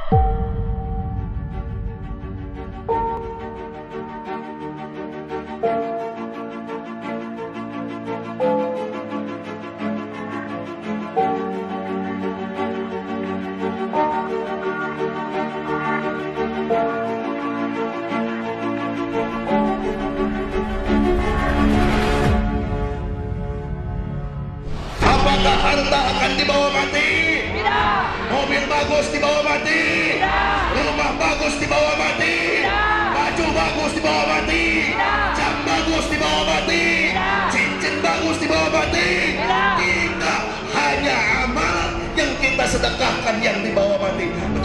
Apakah harta akan dibawa mati? Tidak. Mobil bagus dibawa mati? Tidak. Rumah bagus dibawa mati? Tidak. Baju bagus dibawa mati? Tidak. Jam bagus dibawa mati? Tidak. Cincin bagus dibawa mati? Tidak. Tidak, hanya amal yang kita sedekahkan yang dibawa mati.